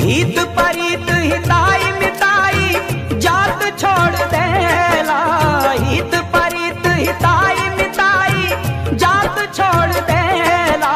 हित परित हिताई मिताई जात छोड़ देला। हित परित हिताई मिताई जात छोड़ देला।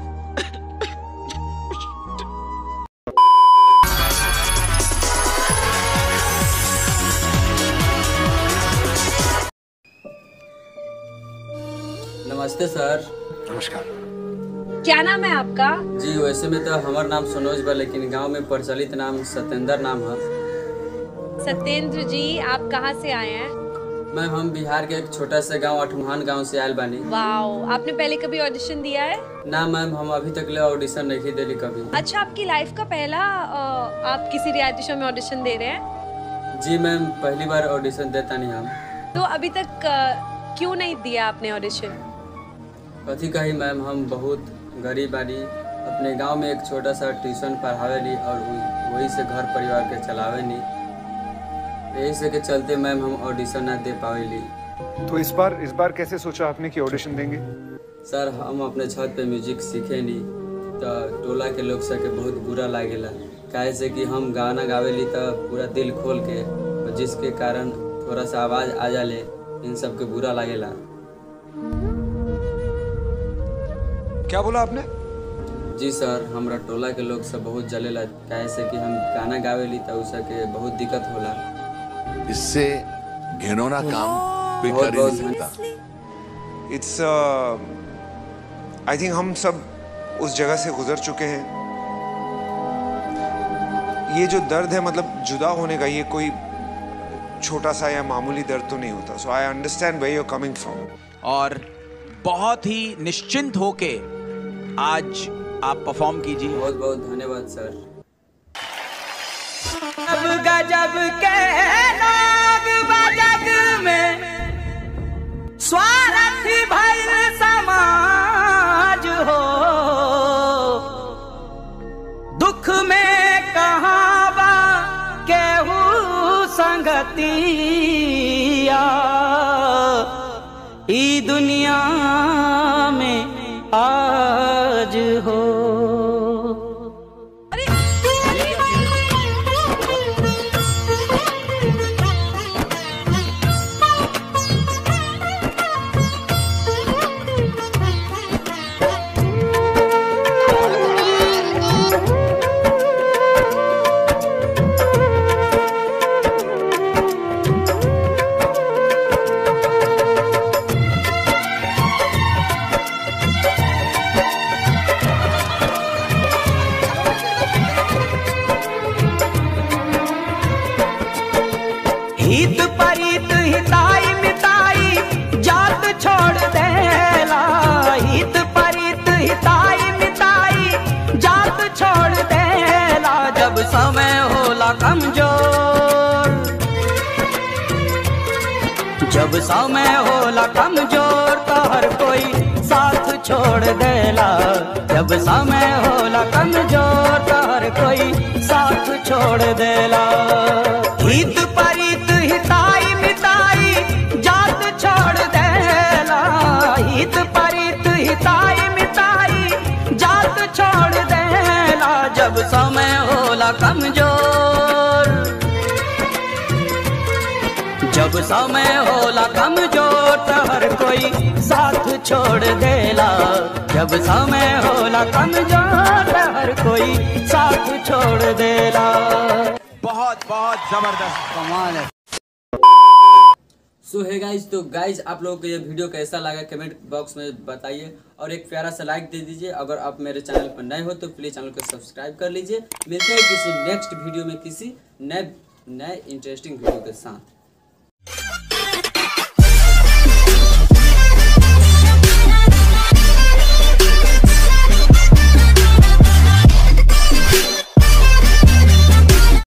नमस्ते सर। नमस्कार। क्या नाम है आपका? जी वैसे में तो हमारा नाम सनोज बा, लेकिन गांव में प्रचलित नाम सत्येंद्र नाम है। सत्येंद्र जी, आप कहाँ से आए हैं? मैम हम बिहार के एक छोटा सा गांव अठमुहान गांव से आयल बानी। वाओ, आपने पहले कभी ऑडिशन दिया है? ना मैम, हम अभी तक ले ऑडिशन नहीं दिली कभी। अच्छा, आपकी लाइफ का पहला आप किसी रियलिटी शो में ऑडिशन दे रहे हैं? जी मैम, पहली बार ऑडिशन देता नहीं हम। तो अभी तक क्यों नहीं दिया आपने ऑडिशन? कथी कही मैम, हम बहुत गरीब बानी। अपने गांव में एक छोटा सा ट्यूशन पढ़ावेली और वही से घर परिवार के चलावेली। यही से के चलते मैम हम ऑडिशन ना दे पावेली। तो इस बार कैसे सोचा आपने कि ऑडिशन देंगे? सर हम अपने छत पे म्यूजिक सीखे नी तो टोला के लोग सबके बहुत बुरा लागेला, काहे से कि हम गाना गावेली तो पूरा दिल खोल के, जिसके कारण थोड़ा सा आवाज़ आ जाले इन सब के बुरा लागेला। क्या बोला आपने? जी सर, हमरा टोला के लोग सब बहुत जलेला, काहे से कि हम गाना गावेली तो उसके बहुत दिक्कत होला। इससे घिनौना काम कोई कर ही नहीं सकता। इट्स आई थिंक हम सब उस जगह से गुजर चुके हैं। ये जो दर्द है, मतलब जुदा होने का, ये कोई छोटा सा या मामूली दर्द तो नहीं होता। So I understand where you are coming from. और बहुत ही निश्चिंत होके आज आप परफॉर्म कीजिए। बहुत बहुत धन्यवाद सर। अब गजब के लोग बजग में स्वार्थी भइल समाज हो। दुख में कहाँ बा केहू संगतिया। ई दुनिया में आज हो। हित परित हिताई मिताई जात छोड़ देला। हित परित हिताई मिताई जात छोड़ देला। जब समय होला कमजोर, जब समय होला कमजोर तो हर कोई साथ छोड़ देला। जब समय होला कमजोर तो हर कोई साथ छोड़ देला। हित परित हिताई मिताई जात छोड़ देला। हित परित हिताई मिताई जात छोड़ देला। जब समय होला कमजोर, जब समय होला कमजोर तो हर कोई साथ छोड़ देला। जब समय होला कमजोर तो हर कोई साथ छोड़ देला। बहुत बहुत जबरदस्त, कमाल है। सो है गाइज, तो गाइज आप लोगों को ये वीडियो कैसा लगा कमेंट बॉक्स में बताइए और एक प्यारा सा लाइक दे दीजिए। अगर आप मेरे चैनल पर नए हो तो प्लीज चैनल को सब्सक्राइब कर लीजिए। मिलते हैं किसी नेक्स्ट वीडियो में किसी नए इंटरेस्टिंग वीडियो के साथ।